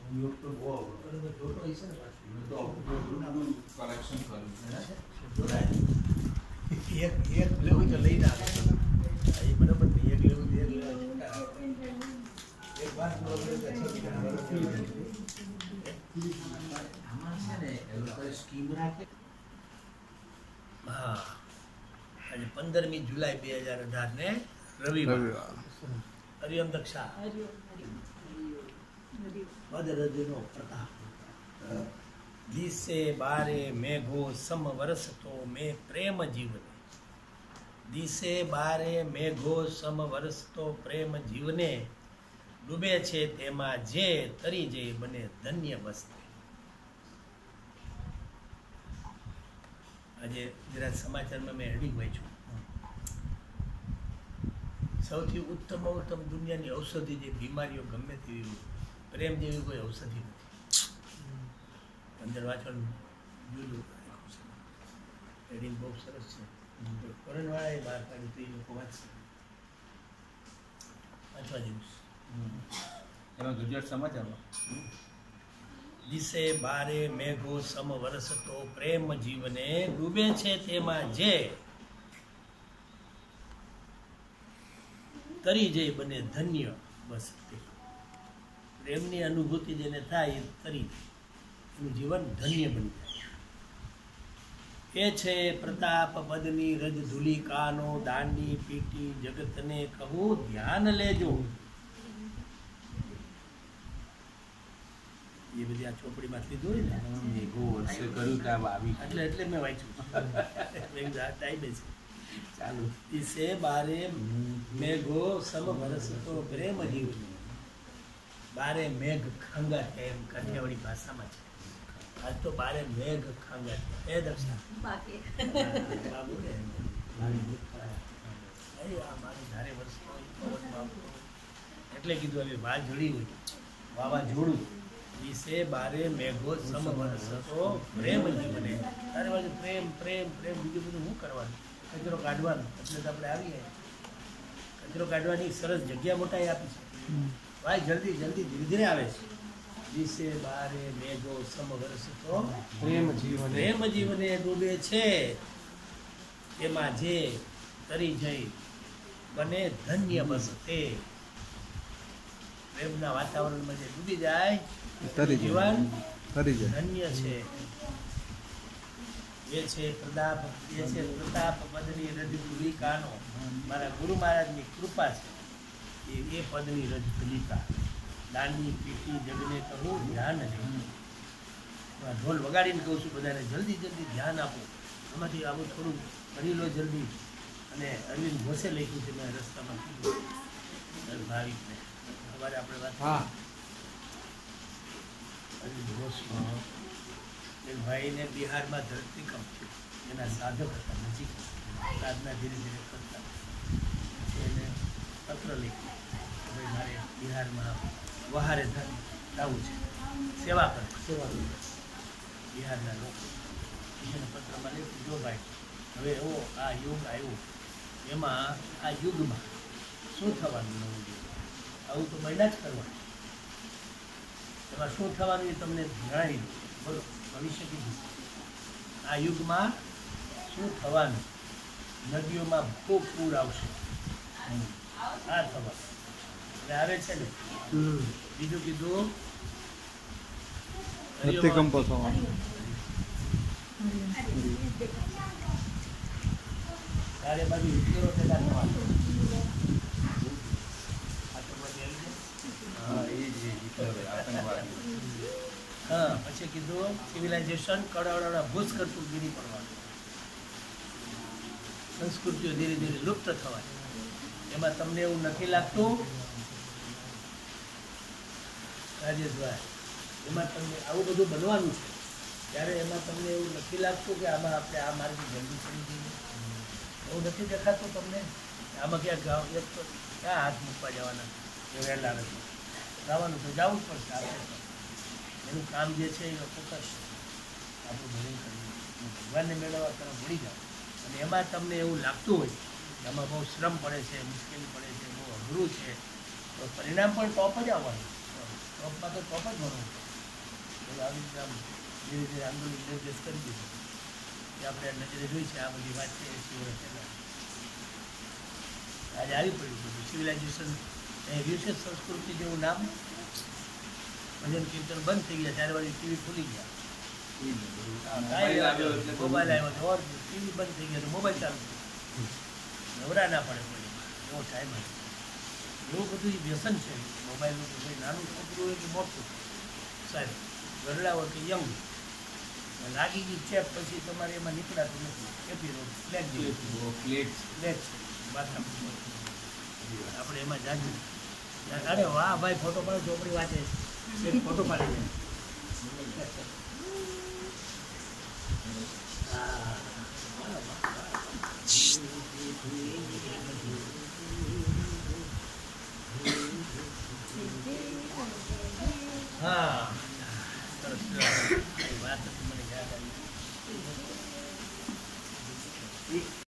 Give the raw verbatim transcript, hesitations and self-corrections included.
योग तो वो જોતો હશે ને પાછું તો આપણું કલેક્શન કર્યું છે એક એક લેવું તો લઈને આવે એ બરાબર નહીં એક લેવું એક એક વાત બોલે તો આમાં છે ને એ લોકો સ્કીમ રાખે હા આજે પંદરમી જુલાઈ બે હજાર અઢાર ને રવિવાર હરિયમ દક્ષા બદરજનો પ્રતાપ દિશે બારે મેઘો સમ વરસતો મેં પ્રેમ જીવને દિશે બારે મેઘો સમ વરસતો પ્રેમ જીવને ડૂબે છે તેમાં જે તરી જઈ બને ધન્ય વસ્તે આજે ગુજરાત સમાચારમાં મેં હેડિંગ વાંચ્યું સૌથી ઉત્તમ ઉત્તમ દુનિયાની ઔષધિ જે બીમારીઓ ગમે તેવી પ્રેમ જેવી કોઈ ઔષધિ નથી અંદર વાંચવાનું જોયું હેડિંગ બહુ સરસ છે ફોરેનવાળા એ બહાર કાઢ્યું તો એ લોકો વાંચશે વાંચવા જેવું એમાં ગુજરાત સમાચારમાં દિશે બારે મેઘો સમ વરસતો પ્રેમ જીવને ડૂબે છે તેમાં જે તરી જઈ બને ધન્ય બસ પ્રેમની અનુભૂતિ જેને થાય એ તરી એનું જીવન ધન્ય બની જાય એ છે પ્રતાપ પદની રજ ધુલિકાનો દાંડી પીટી જગતને કહું ધ્યાન લેજો એ બધી આ ચોપડીમાં લીધું હોય ને મેઘો વર્ષે કર્યું કે આવી એટલે એટલે મેં વાંચ્યું ટાઈમ છે ચાલુ દિશે બારે મેઘો સમ વરસતો પ્રેમ જીવને બારે મેઘ ખાંગા છે એમ કાઠિયાવાડી ભાષામાં છે આજ તો બારે મેઘ ખાંગા છે એ દર્શન બાકી બાબુ ને આ મારી ધારે વર્ષો એટલે કીધું હવે વા જોડી હોય વાવાઝોડું દિશે બારે મેઘો સમ વરસતો પ્રેમ જીવને તારે બાજુ પ્રેમ પ્રેમ પ્રેમ બીજું બધું શું કરવાનું કચરો કાઢવાનો એટલે તો આપણે આવીએ કચરો કાઢવાની સરસ જગ્યા મોટા આપી છે ભાઈ જલ્દી જલ્દી ધીરે ધીરે આવે છે દિશે બારે મેઘો સમ વરસતો પ્રેમ જીવને પ્રેમ જીવને ડૂબે છે એમાં જે તરી જઈ બને ધન્ય બસતે પ્રેમના વાતાવરણમાં જે ડૂબી જાય જીવન ધન્ય છે એ છે પ્રતાપ એ છે પ્રતાપ પદની રજ ધુલિકાનો મારા ગુરુ મહારાજની કૃપા છે એ એ પદની રજ ધુલિકા દાંડી પીટી જગને કહું ધ્યાન નહીં ઢોલ વગાડીને કહું છું બધાને જલ્દી જલ્દી ધ્યાન આપો એમાંથી આવું થોડું કરી લો જલ્દી અને અરવિંદ ઘોષે લખ્યું છે મેં રસ્તામાં કીધું ભાવિકને સવારે આપણે વાત હા અરવિંદ ઘોષ ભાઈને બિહારમાં ધરતીકંપ થયું એના સાધક હતા નજીક સાધના ધીરે ધીરે કરતા પછી એને પત્ર લખ્યું હવે મારે બિહારમાં વહારે જવું છે સેવા કર સેવા બિહારના લોકો એને પત્રમાં લખ્યું જો ભાઈ હવે એવો આ યુગ આવ્યો એમાં આ યુગમાં શું થવાનું નવું યુગ આવું તો મહિલા જ કરવાનું એમાં શું થવાનું એ તમને જણાવી દઉં બોલો ભવિષ્ય કીધું આ યુગમાં શું થવાનું નદીઓમાં ખૂબ પૂર આવશે આ થવાનું એટલે આવે છે ને બીજું કીધું ધરતીકંપ થવાનો તારે બાજુ હિટલરો પેલા થવાનો હા એ જ આતંકવાદી હા પછી કીધું સિવિલાઇઝેશન કડાવડા ભૂસ કરતું ગીરી પડવાનું સંસ્કૃતિઓ ધીરે ધીરે લુપ્ત થવાની એમાં તમને એવું નથી લાગતું રાજેશભાઈ એમાં તમને આવું બધું બનવાનું છે ત્યારે એમાં તમને એવું નથી લાગતું કે આમાં આપણે આ માર્ગે જલ્દી ચડી જઈએ એવું નથી દેખાતું તમને આમાં ક્યાં ગાવ એક તો ક્યાં હાથ મૂકવા જવાના એ વહેલા નથી જવાનું તો જવું જ પડશે આપણે એનું કામ જે છે એ લોકો કરશે આપણું ભજન કરીએ ભગવાનને મેળવવા તરફ વળી જાઓ અને એમાં તમને એવું લાગતું હોય કે આમાં બહુ શ્રમ પડે છે મુશ્કેલી પડે છે બહુ અઘરું છે તો પરિણામ પણ ટોપ જ આવવાનું ટોપમાં તો ટોપ જ ભરવું તો આવી રીતે આમ ધીરે ધીરે આંદોલન નિર્દેશ કરી દીધો કે આપણે નજરે જોઈ છે આ બધી વાત છે એસી વર્ષ પહેલાં આજે આવી પડ્યું બધું સિવિલાઇઝેશન એ વિશેષ સંસ્કૃતિ જેવું નામ ભજન કીર્તન બંધ થઈ ગયા ત્યારે વાળી ટીવી ખુલી ગયા મોબાઈલ આવ્યો તો ઓર ટીવી બંધ થઈ ગયા તો મોબાઈલ ચાલુ નવરા ના પડે કોઈ એવો ટાઈમ હતો એવું બધું વ્યસન છે મોબાઈલનું કોઈ નાનું છોકરું હોય કે મોટું સાહેબ ગરડા હોય કે યંગ લાગી ગઈ ચેપ પછી તમારે એમાં નીકળાતું નથી કેપી રોગ ફ્લેટ ફ્લેટ ફ્લેટ છે માથા આપણે એમાં જાગી અરે વાહ ભાઈ ફોટો પાડો ચોપડી વાંચે એક ફોટો પાડી દે હા સરસ વાત મને યાદ આવી